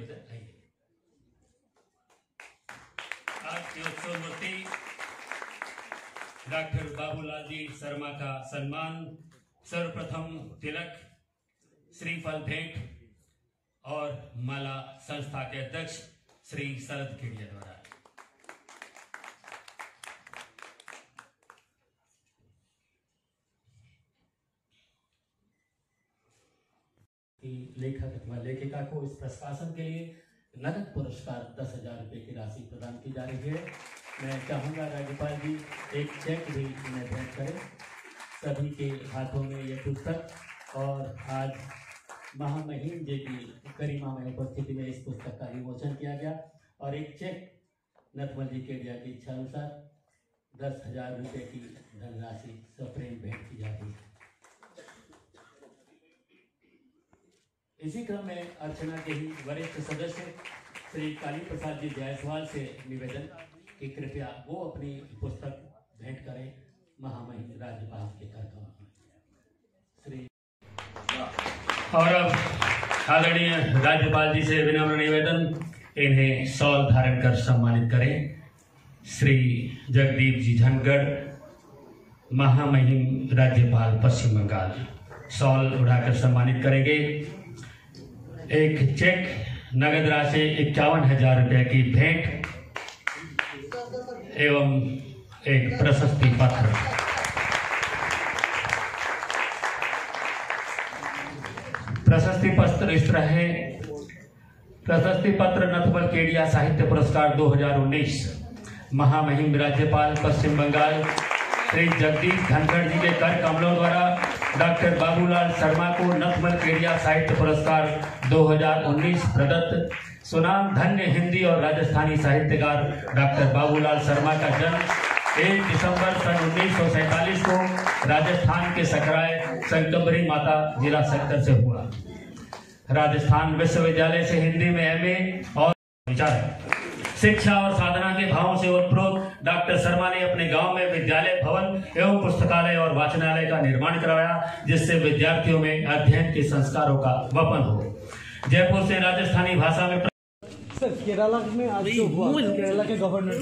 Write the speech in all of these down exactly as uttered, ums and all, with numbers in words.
निवेदन है। आज के उत्सव मूर्ति डॉक्टर बाबूलाल जी शर्मा का सम्मान, सर्वप्रथम तिलक, श्रीफल भेंट और माला संस्था के अध्यक्ष श्री शरद केडिया द्वारा। लेखक अथवा लेखिका को इस प्रकाशन के लिए नगद पुरस्कार दस हजार रुपये की राशि प्रदान की जा रही है। मैं चाहूँगा राज्यपाल जी एक चेक भी उन्हें भेंट करें। सभी के हाथों में ये पुस्तक और आज महामहिम जी की गरिमामय उपस्थिति में इस पुस्तक का विमोचन किया गया और एक चेक नथमल जी केडिया की इच्छा अनुसार दस हजार रुपये की धनराशि सप्रेम भेंट की जा रही है। इसी क्रम में अर्चना के ही वरिष्ठ सदस्य श्री काली प्रसाद जी जायसवाल से निवेदन कि कृपया वो अपनी पुस्तक भेंट करें महामहिम राज्यपाल के कार्यक्रम में। श्री और अब आदरणीय राज्यपाल जी से विनम्र निवेदन, इन्हें शॉल धारण कर सम्मानित करें। श्री जगदीप जी धनगढ़, महामहिम राज्यपाल पश्चिम बंगाल, शॉल उड़ाकर सम्मानित करेंगे। एक चेक नगद राशि इक्यावन हजार रुपये की भेंट एवं एक प्रशस्ति पत्र। प्रशस्ति पत्र इस तरह है। प्रशस्ति पत्र नथमल केडिया साहित्य पुरस्कार दो हजार उन्नीस, महामहिम राज्यपाल पश्चिम बंगाल श्री जगदीश धनखड़ जी के कर कमलों द्वारा डॉक्टर बाबूलाल शर्मा को नथमल केडिया साहित्य पुरस्कार दो हजार उन्नीस प्रदत्त। सुनाम धन्य हिंदी और राजस्थानी साहित्यकार डॉक्टर बाबूलाल शर्मा का जन्म एक दिसंबर सन उन्नीस सौ सैतालीस को राजस्थान के सकराय संकबरी माता जिला सेक्टर से हुआ। राजस्थान विश्वविद्यालय से हिंदी में एमए और विचार शिक्षा और साधना के भावों से उत्प्रोत डॉक्टर शर्मा ने अपने गांव में विद्यालय भवन एवं पुस्तकालय और वाचनालय का निर्माण करवाया, जिससे विद्यार्थियों में अध्ययन के संस्कारों का वपन हो। जयपुर से राजस्थानी भाषा में सर केरला में आज जो हुआ, केरला के गवर्नर,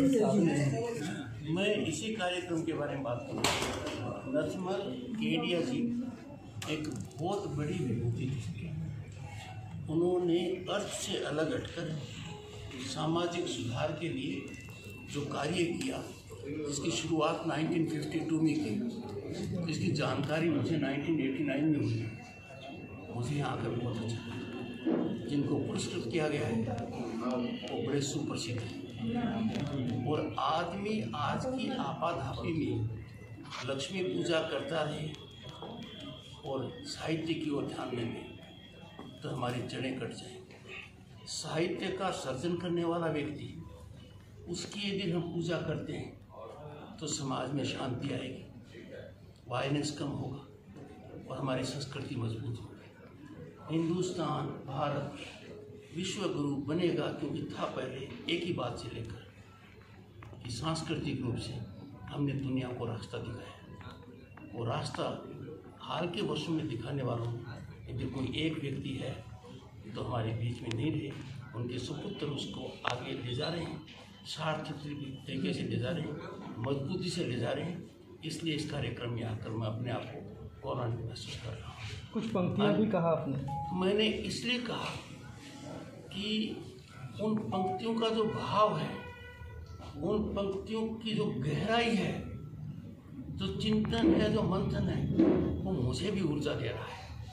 मैं इसी कार्यक्रम के बारे में बात करूँगा। नथमल केडिया जी एक बहुत बड़ी विभूति थी। उन्होंने अर्थ से अलग हटकर सामाजिक सुधार के लिए जो कार्य किया, इसकी शुरुआत उन्नीस सौ बावन में की, इसकी जानकारी मुझे उन्नीस सौ नवासी में हुई। मुझे यहाँ आकर बहुत अच्छा लगा। जिनको पुरस्कृत किया गया है वो बड़े सुप्रसिद्ध हैं और आदमी आज की आपाधापी में लक्ष्मी पूजा करता रहे और साहित्य की ओर ध्यान न दे तो हमारी जड़ें कट जाएंगी। साहित्य का सर्जन करने वाला व्यक्ति, उसकी यदि हम पूजा करते हैं तो समाज में शांति आएगी, वायलेंस कम होगा और हमारी संस्कृति मजबूत होगी। हिंदुस्तान, भारत विश्व गुरु बनेगा क्योंकि था पहले एक ही बात से लेकर कि सांस्कृतिक रूप से हमने दुनिया को रास्ता दिखाया। वो रास्ता हाल के वर्षों में दिखाने वालों यदि कोई एक व्यक्ति है तो हमारे बीच में नहीं रहे, उनके सुपुत्र उसको आगे ले जा रहे हैं, सार्थक तरीके से ले जा रहे हैं, मजबूती से ले जा रहे हैं। इसलिए इस कार्यक्रम में आकर मैं अपने आप को गौरवान्वित महसूस कर रहा हूँ। कुछ पंक्तियाँ भी कहा आपने, मैंने इसलिए कहा कि उन पंक्तियों का जो भाव है, उन पंक्तियों की जो गहराई है, जो चिंतन है, जो मंथन है, वो मुझे भी ऊर्जा दे रहा है।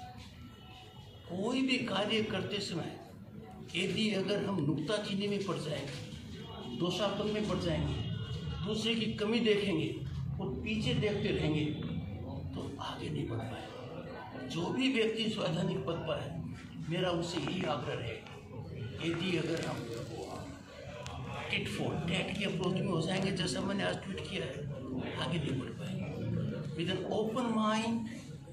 कोई भी कार्य करते समय यदि अगर हम नुक्ताचीनी में पड़ जाएंगे, दोषापन में पड़ जाएंगे, दूसरे की कमी देखेंगे और पीछे देखते रहेंगे तो आगे नहीं बढ़ पाएंगे। जो भी व्यक्ति स्वैधानिक पद पर है, मेरा उससे यही आग्रह है, यदि अगर हम टिट फॉर टैट की अप्रोच में हो जाएंगे, जैसा मैंने आज ट्वीट किया है, आगे नहीं बढ़ पाएंगे। विद एन ओपन माइंड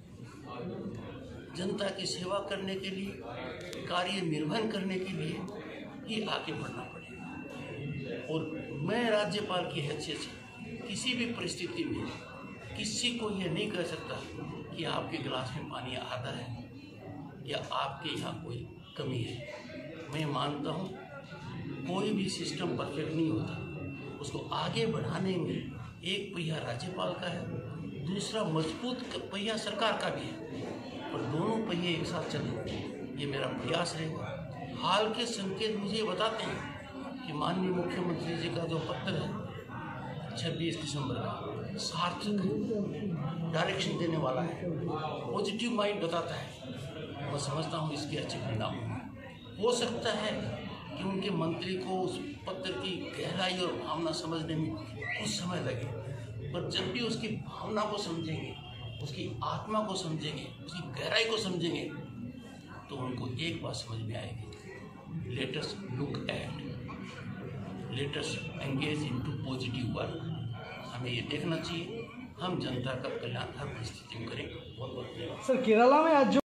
जनता की सेवा करने के लिए, कार्य निर्वहन करने के लिए ही आगे बढ़ना पड़ेगा। और मैं राज्यपाल की हैसियत से किसी भी परिस्थिति में किसी को यह नहीं कह सकता कि आपके गिलास में पानी आधा है या आपके यहाँ कोई कमी है। मैं मानता हूँ कोई भी सिस्टम परफेक्ट नहीं होता, उसको आगे बढ़ाने में एक पहिया राज्यपाल का है, दूसरा मजबूत पहिया सरकार का भी है, और दोनों पहिए एक साथ चलें, ये मेरा प्रयास रहेगा। हाल के संकेत मुझे ये बताते हैं कि माननीय मुख्यमंत्री जी का जो पत्र है छब्बीस दिसंबर का सार्थक डायरेक्शन देने वाला है, पॉजिटिव माइंड बताता है। मैं समझता हूँ इसके अच्छे परिणाम हो सकता है कि उनके मंत्री को उस पत्र की गहराई और भावना समझने में कुछ समय लगे, पर जब भी उसकी भावना को समझेंगे, उसकी आत्मा को समझेंगे, उसकी गहराई को समझेंगे, तो उनको एक बात समझ में आएगी, let us look at, let us engage into positive work. हमें ये देखना चाहिए हम जनता का कल्याण हर परिस्थिति में करेंगे। बहुत बहुत धन्यवाद। सर केरला में आज जो